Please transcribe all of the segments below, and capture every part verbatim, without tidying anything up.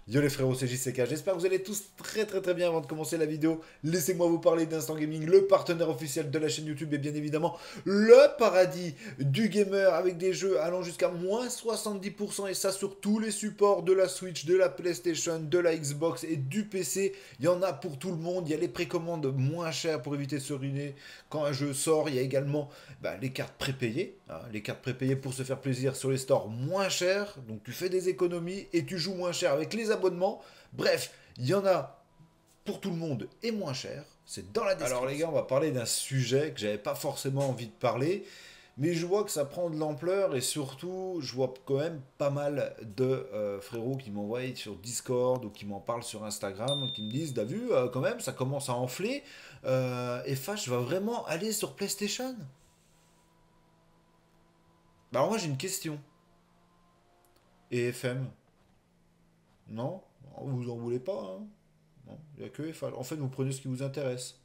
Yo les frérots, c'est J C K, j'espère que vous allez tous très très très bien. Avant de commencer la vidéo, laissez-moi vous parler d'Instant Gaming, le partenaire officiel de la chaîne YouTube et bien évidemment le paradis du gamer avec des jeux allant jusqu'à moins soixante-dix pour cent et ça sur tous les supports de la Switch, de la PlayStation, de la Xbox et du P C. Il y en a pour tout le monde, il y a les précommandes moins chères pour éviter de se ruiner quand un jeu sort. Il y a également bah, les cartes prépayées, hein, les cartes prépayées pour se faire plaisir sur les stores moins chers. Donc tu fais des économies et tu joues moins cher avec les abonnements. Bref, il y en a pour tout le monde et moins cher. C'est dans la description. Alors les gars, on va parler d'un sujet que j'avais pas forcément envie de parler, mais je vois que ça prend de l'ampleur et surtout, je vois quand même pas mal de euh, frérots qui m'envoient sur Discord ou qui m'en parlent sur Instagram, qui me disent, t'as vu, euh, quand même, ça commence à enfler. Euh, F H va vraiment aller sur PlayStation. Bah alors moi j'ai une question. Et F M? Non? Vous en voulez pas, hein? Non, il n'y a que F H. En fait, vous prenez ce qui vous intéresse.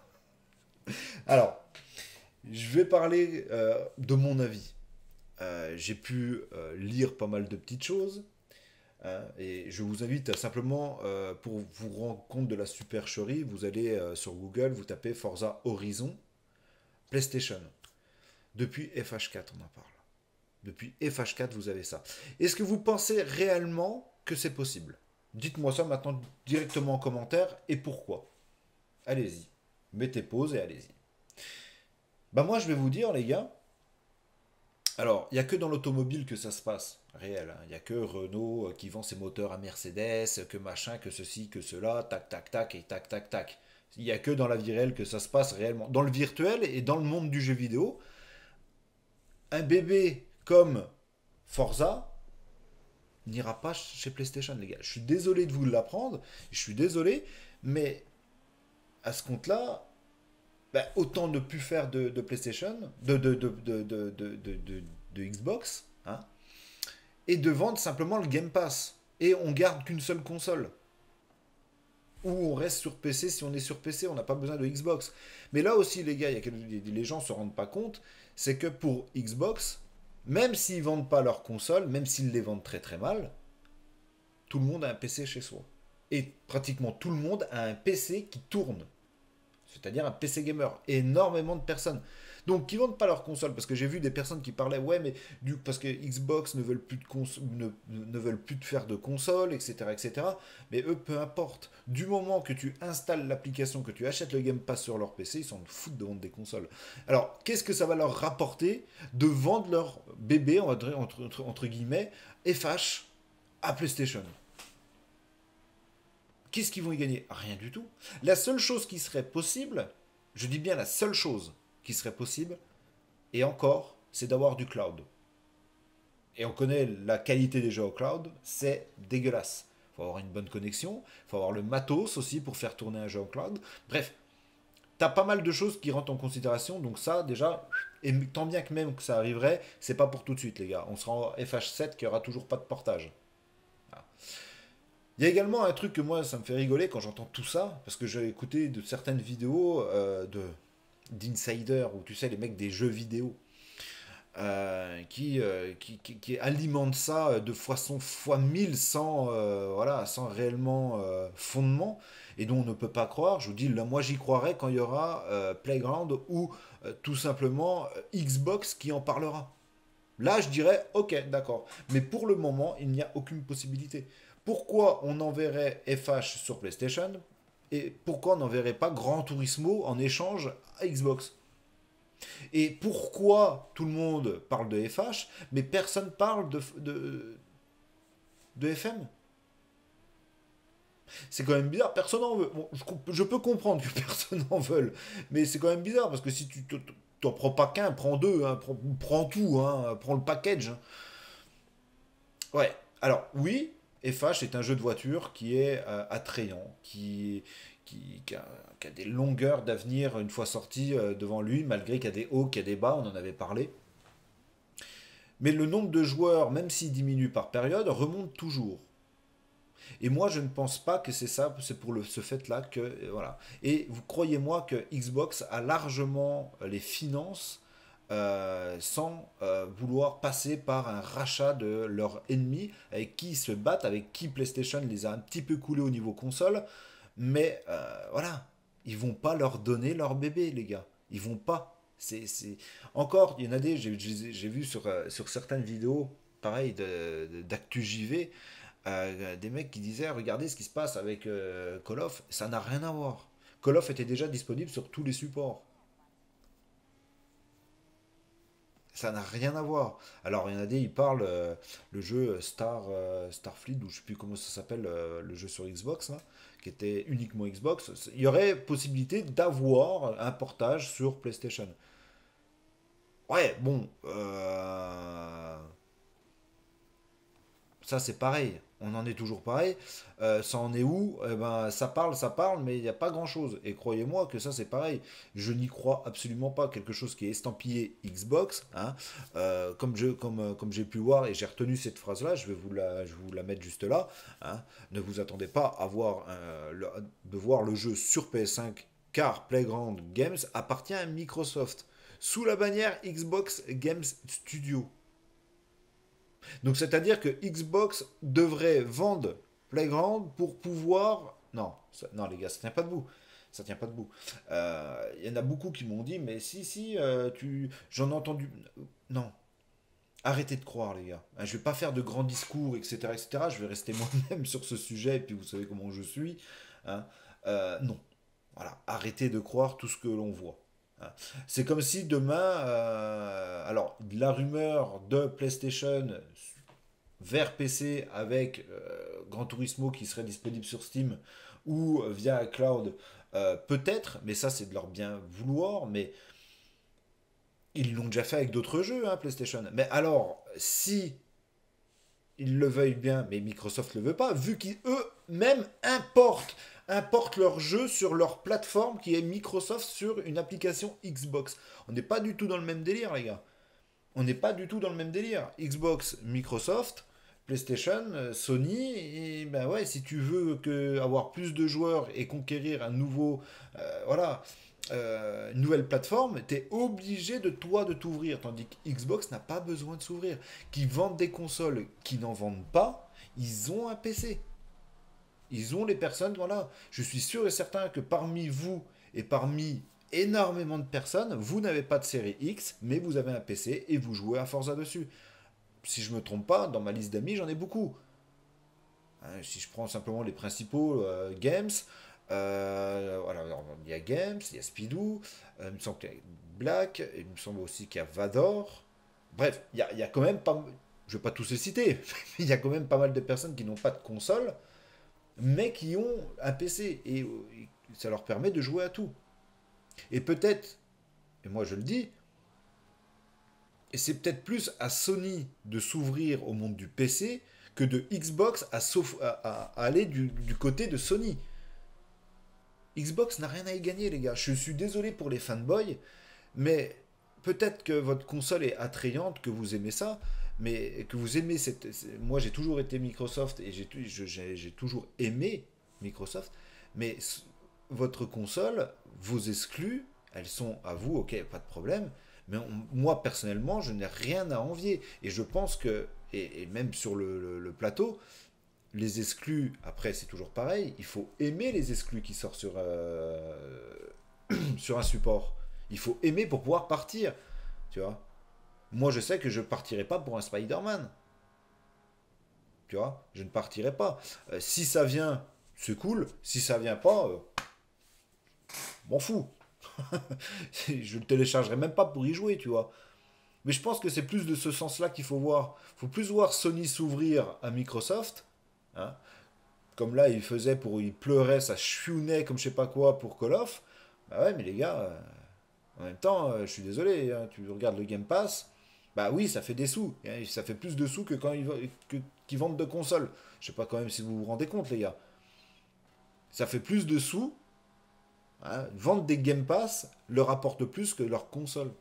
Alors, je vais parler euh, de mon avis. Euh, j'ai pu euh, lire pas mal de petites choses, hein, et je vous invite à simplement, euh, pour vous rendre compte de la supercherie, vous allez euh, sur Google, vous tapez Forza Horizon PlayStation. Depuis F H quatre, on en parle. Depuis F H quatre, vous avez ça. Est-ce que vous pensez réellement que c'est possible? Dites-moi ça maintenant directement en commentaire et pourquoi. Allez-y. Mettez pause et allez-y. Bah moi je vais vous dire les gars, alors il n'y a que dans l'automobile que ça se passe, réel. Il hein. n'y a que Renault euh, qui vend ses moteurs à Mercedes, que machin, que ceci, que cela, tac tac tac et tac tac tac. Il n'y a que dans la vie réelle que ça se passe réellement. Dans le virtuel et dans le monde du jeu vidéo, un bébé comme Forza n'ira pas chez PlayStation les gars. Je suis désolé de vous l'apprendre, je suis désolé, mais à ce compte-là, bah, autant ne plus faire de, de PlayStation, de, de, de, de, de, de, de- de- de Xbox, hein, et de vendre simplement le Game Pass. Et on garde qu'une seule console. Ou on reste sur P C si on est sur P C, on n'a pas besoin de Xbox. Mais là aussi, les gars, il y a que les gens ne se rendent pas compte, c'est que pour Xbox, même s'ils vendent pas leur console, même s'ils les vendent très très mal, tout le monde a un P C chez soi. Et pratiquement tout le monde a un P C qui tourne. C'est-à-dire un P C gamer. Énormément de personnes. Donc, qui vendent pas leur console. Parce que j'ai vu des personnes qui parlaient, ouais, mais du, parce que Xbox ne veulent plus de, cons ne, ne veulent plus de faire de console, et cetera, et cetera. Mais eux, peu importe. Du moment que tu installes l'application, que tu achètes le Game Pass sur leur P C, ils s'en foutent de vendre des consoles. Alors, qu'est-ce que ça va leur rapporter de vendre leur bébé, on va dire, entre, entre, entre guillemets, F H à PlayStation? Qu'est-ce qu'ils vont y gagner? Rien du tout. La seule chose qui serait possible, je dis bien la seule chose qui serait possible, et encore, c'est d'avoir du cloud. Et on connaît la qualité des jeux au cloud, c'est dégueulasse. Il faut avoir une bonne connexion, il faut avoir le matos aussi pour faire tourner un jeu au cloud. Bref, t'as pas mal de choses qui rentrent en considération, donc ça déjà, et tant bien que même que ça arriverait, c'est pas pour tout de suite les gars. On sera en F H sept qui aura toujours pas de portage. Voilà. Il y a également un truc que moi, ça me fait rigoler quand j'entends tout ça, parce que j'ai écouté de certaines vidéos euh, de d'insiders, ou tu sais, les mecs des jeux vidéo, euh, qui, euh, qui, qui, qui alimentent ça de façon fois mille sans, euh, voilà, sans réellement euh, fondement, et dont on ne peut pas croire. Je vous dis, là, moi j'y croirais quand il y aura euh, Playground ou euh, tout simplement euh, Xbox qui en parlera. Là, je dirais, ok, d'accord. Mais pour le moment, il n'y a aucune possibilité. Pourquoi on enverrait F H sur PlayStation et pourquoi on n'enverrait pas Gran Turismo en échange à Xbox? Et pourquoi tout le monde parle de F H, mais personne parle de, de, de F M? C'est quand même bizarre, personne en veut. Bon, je, je peux comprendre que personne en veuille, mais c'est quand même bizarre parce que si tu t'en prends pas qu'un, prends deux, hein, prends, prends tout, hein, prends le package. Hein. Ouais, alors oui, F H est un jeu de voiture qui est euh, attrayant, qui, qui, qui a, qui a des longueurs d'avenir une fois sorti euh, devant lui, malgré qu'il y a des hauts, qu'il y a des bas, on en avait parlé. Mais le nombre de joueurs, même s'il diminue par période, remonte toujours. Et moi, je ne pense pas que c'est ça, c'est pour le, ce fait-là que. euh, Voilà. Et vous croyez-moi que Xbox a largement les finances euh, sans euh, vouloir passer par un rachat de leur ennemi, avec qui ils se battent, avec qui PlayStation les a un petit peu coulés au niveau console. Mais euh, voilà, ils vont pas leur donner leur bébé, les gars. Ils vont pas. C'est, c'est... Encore, il y en a des, j'ai, j'ai- j'ai vu sur, euh, sur certaines vidéos, pareil, de, de- d'Actu J V, euh, des mecs qui disaient, regardez ce qui se passe avec euh, Call of, ça n'a rien à voir. Call of était déjà disponible sur tous les supports. Ça n'a rien à voir. Alors, il y en a des, ils parlent euh, le jeu Star, euh, Starfleet, ou je sais plus comment ça s'appelle, euh, le jeu sur Xbox, là, qui était uniquement Xbox. Il y aurait possibilité d'avoir un portage sur PlayStation. Ouais, bon, euh, ça c'est pareil. On en est toujours pareil. Euh, ça en est où? Eh ben, ça parle, ça parle, mais il n'y a pas grand-chose. Et croyez-moi que ça c'est pareil. Je n'y crois absolument pas. Quelque chose qui est estampillé Xbox, hein, euh, comme je, comme, euh, comme j'ai pu voir et j'ai retenu cette phrase-là, je vais vous la, je vais vous la mettre juste là, hein. Ne vous attendez pas à voir, euh, le- de voir le jeu sur P S cinq, car Playground Games appartient à Microsoft sous la bannière Xbox Games Studio. Donc c'est-à-dire que Xbox devrait vendre Playground pour pouvoir... Non, ça- non les gars, ça tient pas debout. Ça tient pas debout. Euh, Il y en a beaucoup qui m'ont dit, mais si, si, euh, tu... j'en ai entendu... Non, arrêtez de croire les gars. Hein, je vais pas faire de grands discours, et cetera, et cetera. Je vais rester moi-même sur ce sujet, et puis vous savez comment je suis. Hein. Euh, non, voilà, arrêtez de croire tout ce que l'on voit. Hein. C'est comme si demain, euh, alors la rumeur de PlayStation vers P C avec euh, Gran Turismo qui serait disponible sur Steam ou euh, via Cloud, euh, peut-être, mais ça c'est de leur bien vouloir, mais ils l'ont déjà fait avec d'autres jeux, hein, PlayStation. Mais alors, si ils le veuillent bien, mais Microsoft ne le veut pas, vu qu'eux-mêmes importent, importent leur jeu sur leur plateforme qui est Microsoft sur une application Xbox. On n'est pas du tout dans le même délire, les gars. On n'est pas du tout dans le même délire. Xbox, Microsoft, PlayStation, euh, Sony, et ben ouais, si tu veux que, avoir plus de joueurs et conquérir un nouveau, euh, voilà, euh, une nouvelle plateforme, tu es obligé de toi de t'ouvrir. Tandis que Xbox n'a pas besoin de s'ouvrir. Qui vendent des consoles qui n'en vendent pas, ils ont un P C. Ils ont les personnes, voilà. Je suis sûr et certain que parmi vous et parmi énormément de personnes, vous n'avez pas de série X, mais vous avez un P C et vous jouez à Forza dessus. Si je me trompe pas, dans ma liste d'amis, j'en ai beaucoup. Hein, si je prends simplement les principaux euh, games, euh, voilà, alors, il y a Games, il y a Speedoo, euh, il me semble qu'il y a Black, il me semble aussi qu'il y a Vador. Bref, il y a, il y a quand même pas. Je vais pas tous les citer, mais il y a quand même pas mal de personnes qui n'ont pas de console, mais qui ont un P C. Et, et ça leur permet de jouer à tout. Et peut-être, et moi je le dis, et c'est peut-être plus à Sony de s'ouvrir au monde du P C que de Xbox à, à- à- à aller du, du côté de Sony. Xbox n'a rien à y gagner, les gars. Je suis désolé pour les fanboys, mais peut-être que votre console est attrayante, que vous aimez ça, mais que vous aimez cette. Moi, j'ai toujours été Microsoft et j'ai j'ai- j'ai toujours aimé Microsoft, mais s- votre console, vos exclus, elles sont à vous, ok, pas de problème, mais on- moi, personnellement, je n'ai rien à envier. Et je pense que, et, et même sur le, le- le plateau, les exclus, après, c'est toujours pareil, il faut aimer les exclus qui sortent sur, euh, sur un support. Il faut aimer pour pouvoir partir, tu vois. Moi, je sais que je ne partirai pas pour un Spider-Man, tu vois. Je ne partirai pas. Euh, si ça vient, c'est cool. Si ça vient pas, euh, m'en fous. Je ne le téléchargerai même pas pour y jouer, tu vois. Mais je pense que c'est plus de ce sens-là qu'il faut voir. Il faut plus voir Sony s'ouvrir à Microsoft, hein, comme là il faisait pour, il pleurait, ça chiounait comme je sais pas quoi pour Call of. Bah ouais, mais les gars, euh, en même temps, euh, je suis désolé, hein, tu regardes le Game Pass, bah oui, ça fait des sous. Hein, ça fait plus de sous que quand ils, que- qu'ils vendent de consoles. Je sais pas quand même si vous vous rendez compte, les gars. Ça fait plus de sous. Hein, vendre des Game Pass leur apporte plus que leur console.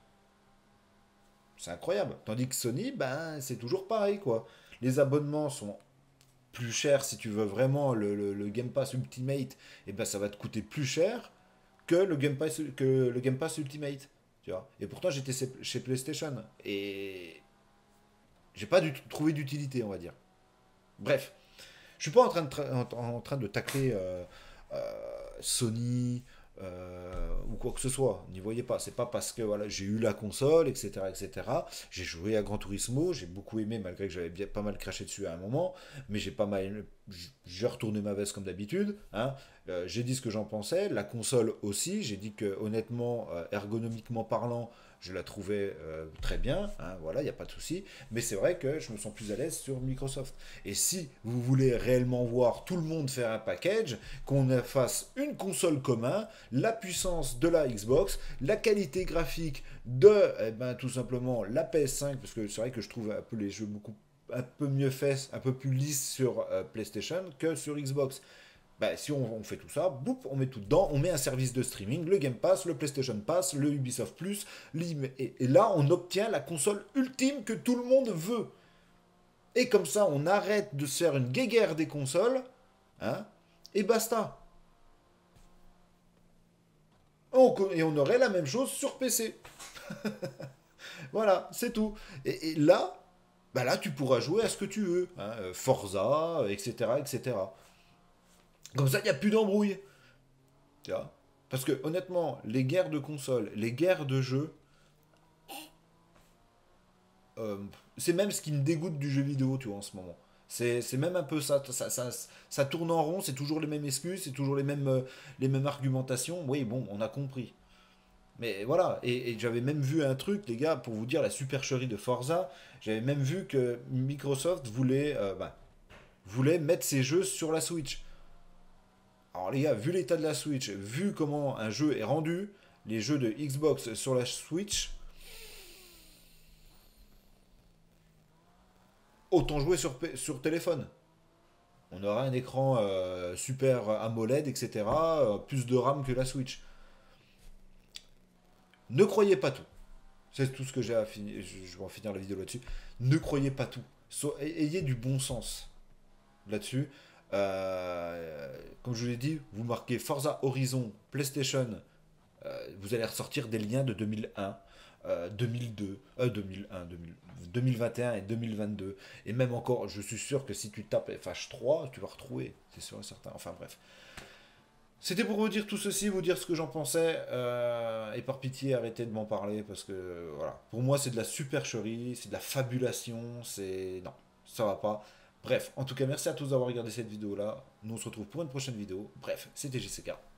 C'est incroyable. Tandis que Sony, ben, c'est toujours pareil, quoi. Les abonnements sont plus chers si tu veux vraiment le, le- le Game Pass Ultimate, et ben ça va te coûter plus cher que le Game Pass, que le Game Pass Ultimate. Tu vois. Et pourtant, j'étais chez chez PlayStation. Et j'ai pas du tout trouvé d'utilité, on va dire. Bref. Je suis pas en train de, tra- en, en train de tacler euh, euh, Sony euh, ou quoi que ce soit. N'y voyez pas. C'est pas parce que voilà, j'ai eu la console, et cetera, et cetera. J'ai joué à Gran Turismo, j'ai beaucoup aimé malgré que j'avais bien pas mal craché dessus à un moment, mais j'ai pas mal, j'ai retourné ma veste comme d'habitude. Hein. Euh, j'ai dit ce que j'en pensais. La console aussi. J'ai dit que honnêtement, euh, ergonomiquement parlant, je la trouvais euh, très bien. Hein, voilà, il n'y a pas de souci. Mais c'est vrai que je me sens plus à l'aise sur Microsoft. Et si vous voulez réellement voir tout le monde faire un package, qu'on fasse une console commune, la puissance de la Xbox, la qualité graphique de, eh ben, tout simplement, la P S cinq, parce que c'est vrai que je trouve un peu les jeux beaucoup un peu mieux faits, un peu plus lisses sur euh, PlayStation que sur Xbox. Bah, si on, on fait tout ça, boum, on met tout dedans, on met un service de streaming, le Game Pass, le PlayStation Pass, le Ubisoft Plus, et, et là on obtient la console ultime que tout le monde veut. Et comme ça, on arrête de se faire une guéguerre des consoles, hein, et basta. On, et on aurait la même chose sur P C. Voilà, c'est tout. Et, et là, bah là, tu pourras jouer à ce que tu veux. Hein, Forza, et cetera, et cetera. Comme ça, il n'y a plus d'embrouille. Tu vois. Parce que honnêtement, les guerres de consoles, les guerres de jeux, euh, c'est même ce qui me dégoûte du jeu vidéo, tu vois, en ce moment. C'est c'est même un peu ça, ça, ça, ça tourne en rond, c'est toujours les mêmes excuses, c'est toujours les mêmes, euh, les mêmes argumentations. Oui, bon, on a compris. Mais voilà, et, et j'avais même vu un truc, les gars, pour vous dire la supercherie de Forza, j'avais même vu que Microsoft voulait, euh, bah, voulait mettre ses jeux sur la Switch. Alors les gars, vu l'état de la Switch, vu comment un jeu est rendu, les jeux de Xbox sur la Switch, autant jouer sur, sur téléphone. On aura un écran euh, super AMOLED, et cetera. euh, plus de RAM que la Switch. Ne croyez pas tout. C'est tout ce que j'ai à finir. Je, je vais en finir la vidéo là-dessus. Ne croyez pas tout. So, ayez du bon sens là-dessus. Euh, comme je vous l'ai dit, vous marquez Forza Horizon PlayStation, euh, vous allez ressortir des liens de deux mille un, euh, deux mille deux, euh, deux mille un, deux mille, deux mille vingt et un et deux mille vingt-deux. Et même encore, je suis sûr que si tu tapes F H trois, tu vas retrouver. C'est sûr et certain. Enfin bref. C'était pour vous dire tout ceci, vous dire ce que j'en pensais. Euh, et par pitié, arrêtez de m'en parler parce que voilà. Pour moi, c'est de la supercherie, c'est de la fabulation, c'est. Non, ça va pas. Bref, en tout cas, merci à tous d'avoir regardé cette vidéo là. Nous on se retrouve pour une prochaine vidéo. Bref, c'était J C K.